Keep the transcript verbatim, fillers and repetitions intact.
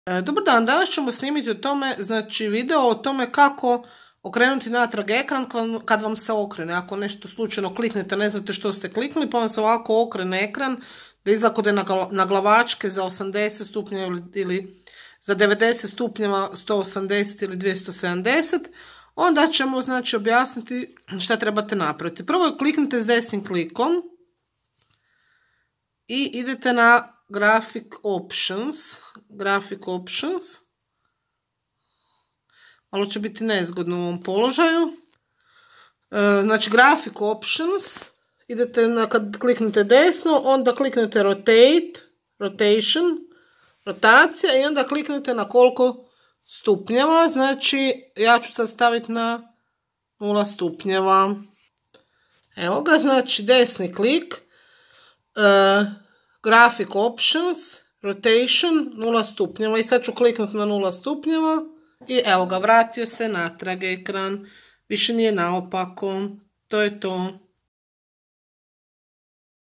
E, dobar dan, danas ćemo snimiti o tome, znači video o tome kako okrenuti natrag ekran kad vam se okrene. Ako nešto slučajno kliknete, ne znate što ste kliknuli, pa vam se ovako okrene ekran, da izgleda kod je na glavačke za osamdeset stupnjeva ili za devedeset stupnjeva sto osamdeset ili dvjesto sedamdeset, onda ćemo znači objasniti šta trebate napraviti. Prvo kliknite s desnim klikom i idete na Graphic Options, Graphic Options, malo će biti nezgodno u ovom položaju, znači Graphic Options, idete na, kad kliknete desno, onda kliknete Rotate, Rotation, rotacija i onda kliknete na koliko stupnjeva, znači ja ću sad staviti na nula stupnjeva. Evo ga, znači desni klik, uh, Graphic Options, Rotation, nula stupnjeva i sad ću kliknuti na nula stupnjeva i evo ga, vratio se natrag ekran, više nije naopako, to je to.